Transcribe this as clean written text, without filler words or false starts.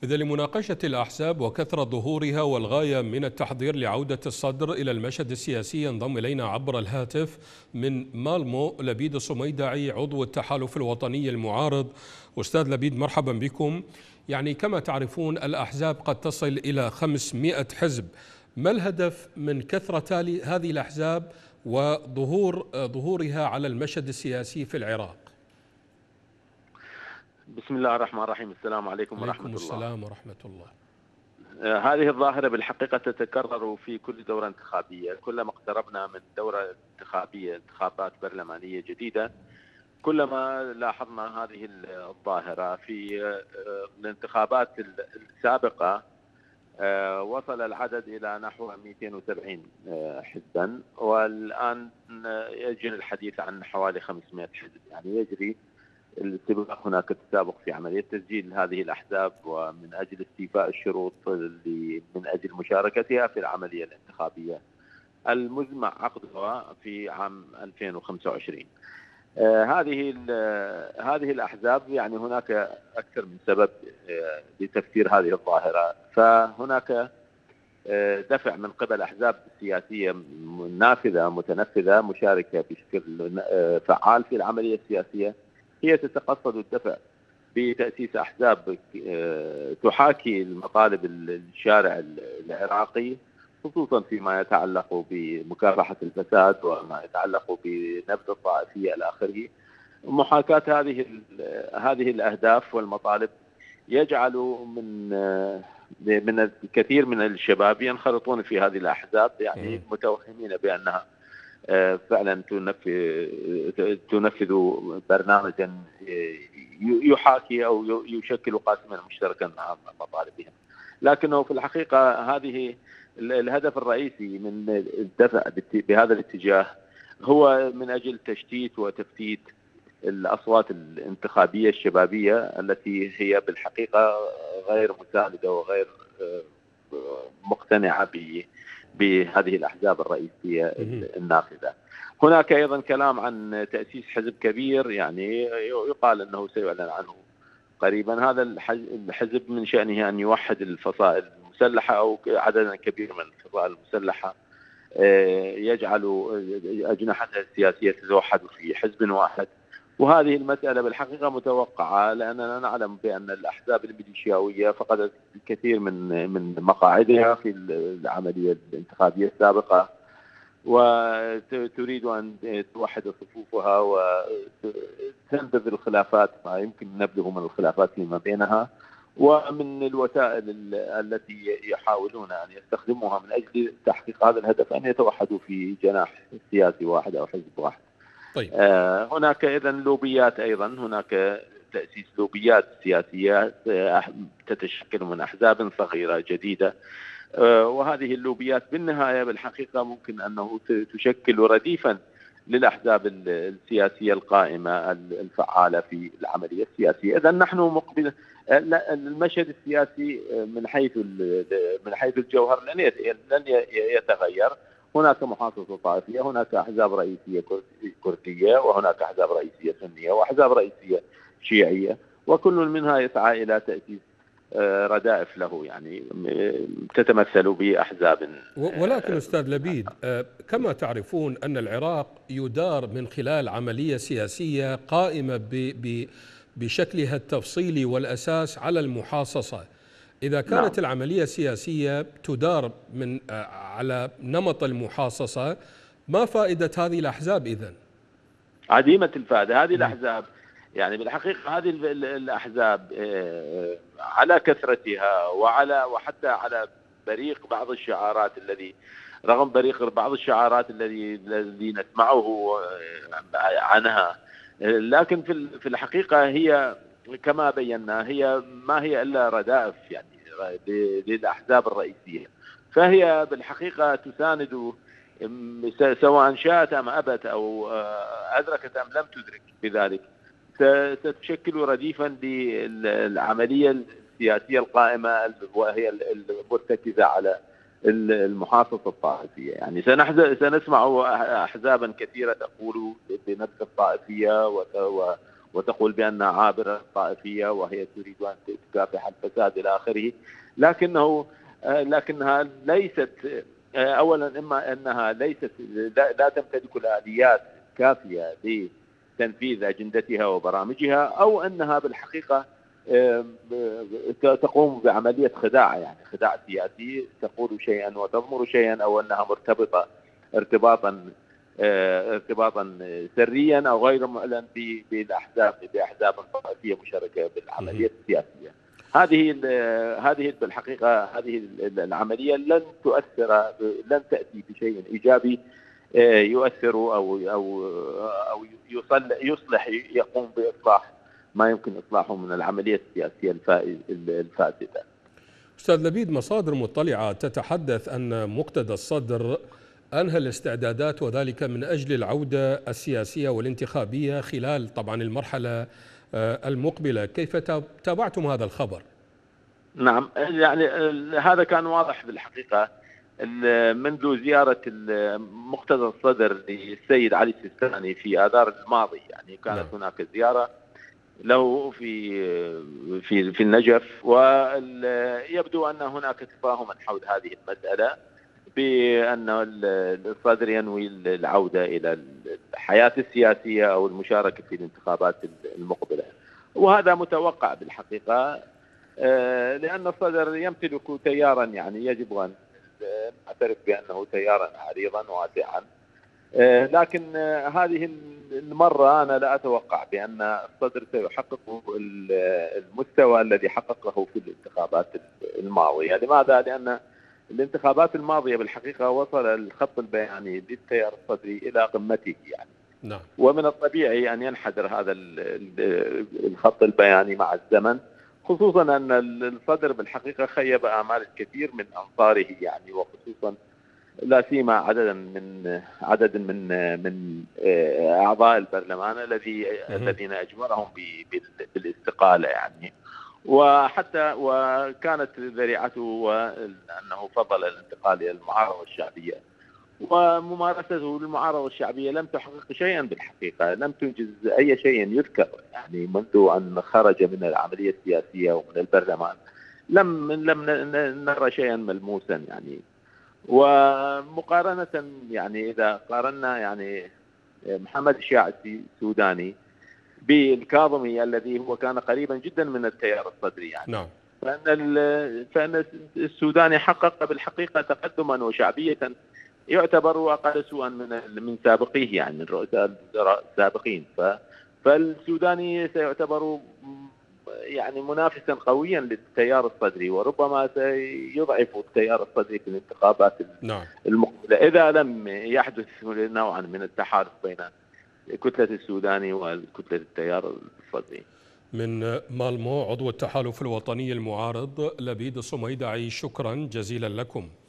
إذا لمناقشة الأحزاب وكثرة ظهورها والغاية من التحضير لعودة الصدر إلى المشهد السياسي، ينضم إلينا عبر الهاتف من مالمو لبيد الصميدعي عضو التحالف الوطني المعارض. أستاذ لبيد، مرحبا بكم. يعني كما تعرفون الأحزاب قد تصل إلى 500 حزب. ما الهدف من كثرة هذه الأحزاب وظهورها على المشهد السياسي في العراق؟ بسم الله الرحمن الرحيم. السلام عليكم ورحمة الله. السلام ورحمة الله. هذه الظاهرة بالحقيقة تتكرر في كل دورة انتخابية. كلما اقتربنا من دورة انتخابية، انتخابات برلمانية جديدة، كلما لاحظنا هذه الظاهرة. في الانتخابات السابقة وصل العدد إلى نحو 270 حزبا، والآن يجري الحديث عن حوالي 500 حزب. يعني يجري السباق، هناك تسابق في عملية تسجيل هذه الأحزاب ومن أجل استيفاء الشروط من أجل مشاركتها في العملية الانتخابية المزمع عقدها في عام 2025. هذه الأحزاب، يعني هناك أكثر من سبب لتفسير هذه الظاهرة. فهناك دفع من قبل أحزاب سياسية نافذة متنفذة مشاركة بشكل فعال في العملية السياسية، هي تتقصد الدفع بتأسيس أحزاب تحاكي المطالب الشارع العراقي، خصوصا فيما يتعلق بمكافحة الفساد وما يتعلق بنبذ الطائفية إلى آخره. محاكاة هذه الأهداف والمطالب يجعل من الكثير من الشباب ينخرطون في هذه الأحزاب، يعني متوهمين بأنها فعلا تنفذ برنامجا يحاكي أو يشكل قاسما مشتركا مع مطالبهم. لكنه في الحقيقة هذه الهدف الرئيسي من الدفع بهذا الاتجاه هو من أجل تشتيت وتفتيت الأصوات الانتخابية الشبابية التي هي بالحقيقة غير مساندة وغير مقتنعة بهذه الأحزاب الرئيسية النافذة. هناك أيضا كلام عن تأسيس حزب كبير، يعني يقال أنه سيعلن عنه قريبا. هذا الحزب من شأنه أن يوحد الفصائل المسلحة أو عددا كبير من الفصائل المسلحة، يجعل أجنحتها السياسية تتوحد في حزب واحد. وهذه المسألة بالحقيقة متوقعة، لأننا نعلم بأن الأحزاب الميليشياوية فقدت الكثير من مقاعدها في العملية الانتخابية السابقة، وتريد أن توحد صفوفها وتنبذ الخلافات ما يمكن نبذه من الخلافات فيما بينها. ومن الوسائل التي يحاولون أن يستخدموها من أجل تحقيق هذا الهدف أن يتوحدوا في جناح سياسي واحد أو حزب واحد. طيب. هناك إذن لوبيات، أيضا هناك تأسيس لوبيات سياسية تتشكل من أحزاب صغيرة جديدة، وهذه اللوبيات بالنهاية بالحقيقة ممكن أنه تشكل رديفا للأحزاب السياسية القائمة الفعالة في العملية السياسية. إذن نحن مقبل المشهد السياسي من حيث الجوهر لن يتغير. هناك محاصصة طائفية، هناك أحزاب رئيسية كردية، وهناك أحزاب رئيسية سنية، وأحزاب رئيسية شيعية، وكل منها يسعى إلى تأسيس ردائف له، يعني تتمثل بأحزاب. ولكن أستاذ لبيد، كما تعرفون أن العراق يدار من خلال عملية سياسية قائمة بشكلها التفصيلي والأساس على المحاصصة. إذا كانت العملية السياسية تدار على نمط المحاصصة، ما فائدة هذه الأحزاب إذن؟ عديمة الفائدة. هذه الأحزاب، يعني بالحقيقة هذه الأحزاب على كثرتها وحتى على بريق بعض الشعارات رغم بريق بعض الشعارات الذي نسمعه عنها، لكن في الحقيقة هي كما بينا ما هي إلا ردائف يعني للأحزاب الرئيسية. فهي بالحقيقة تساند، سواء شاءت أم أبت أو أدركت أم لم تدرك بذلك، ستشكل رديفا للعملية السياسية القائمة وهي المرتكزة على المحاصصة الطائفية. يعني سنسمع أحزابا كثيرة تقول بنفس الطائفية وتقول بأنها عابرة طائفية وهي تريد أن تكافح الفساد إلى آخره، لكنها ليست أولا، إما أنها ليست لا تمتلك الآليات الكافية لتنفيذ أجندتها وبرامجها، أو أنها بالحقيقة تقوم بعملية خداع، يعني خداع سياسي، تقول شيئا وتضمر شيئا، أو أنها مرتبطة ارتباطا سريا أو غير معلن بأحزاب طائفية مشاركة بالعملية السياسية. هذه بالحقيقة هذه العملية لن تأتي بشيء إيجابي يؤثر أو يصلح، يقوم بإصلاح ما يمكن إصلاحه من العملية السياسية الفاسدة. أستاذ لبيد، مصادر مطلعة تتحدث أن مقتدى الصدر أنهى الاستعدادات، وذلك من أجل العودة السياسية والانتخابية خلال طبعا المرحلة المقبلة. كيف تابعتم هذا الخبر؟ نعم، يعني هذا كان واضح بالحقيقة منذ زيارة مقتدى الصدر للسيد علي السيستاني في آذار الماضي. يعني كانت هناك زيارة له في النجف، ويبدو أن هناك تفاهما حول هذه المسألة، بأن الصدر ينوي العودة إلى الحياة السياسية أو المشاركة في الانتخابات المقبلة، وهذا متوقع بالحقيقة، لأن الصدر يمتلك تيارا، يعني يجب أن نعترف بأنه تيارا عريضا واسعا، لكن هذه المرة أنا لا أتوقع بأن الصدر سيحقق المستوى الذي حققه في الانتخابات الماضية. لماذا؟ لأن الانتخابات الماضية بالحقيقة وصل الخط البياني للتيار الصدري إلى قمته، يعني نعم. ومن الطبيعي أن ينحدر هذا الخط البياني مع الزمن، خصوصا أن الصدر بالحقيقة خيب آمال الكثير من أنصاره، يعني وخصوصا لا سيما عدد من أعضاء البرلمان الذين أجبرهم بالاستقالة، يعني وكانت ذريعته أنه فضل الانتقال إلى المعارضة الشعبية، وممارسته للمعارضة الشعبية لم تحقق شيئا بالحقيقة، لم تنجز أي شيء يذكر، يعني منذ أن خرج من العملية السياسية ومن البرلمان لم نرى شيئا ملموسا. يعني ومقارنة، يعني إذا قارنا يعني محمد الشياع السوداني بالكاظمي الذي هو كان قريبا جدا من التيار الصدري، يعني نعم. فإن السوداني حقق بالحقيقة تقدما وشعبية يعتبر أقل سوءا من سابقيه، يعني من رؤساء الوزراء السابقين. فالسوداني سيعتبر يعني منافسا قويا للتيار الصدري، وربما سيضعف التيار الصدري في الانتخابات المقبلة إذا لم يحدث نوعا من التحالف بين كتلة السوداني وكتلة التيار الصدري. من مالمو، عضو التحالف الوطني المعارض، لبيد الصميدعي، شكرا جزيلا لكم.